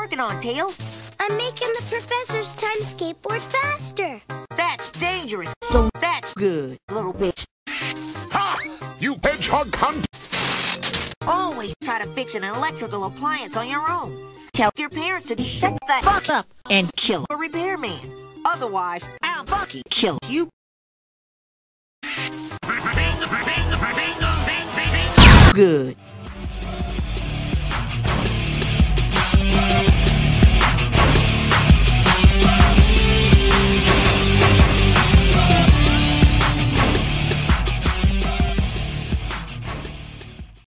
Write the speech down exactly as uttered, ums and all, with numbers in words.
working on, Tails? I'm making the professor's time skateboard faster. That's dangerous. So that's good, little bitch. Ha! You hedgehog cunt! Always try to fix an electrical appliance on your own. Tell your parents to shut the fuck up and kill a repairman. Otherwise, I'll fucking kill you. Good.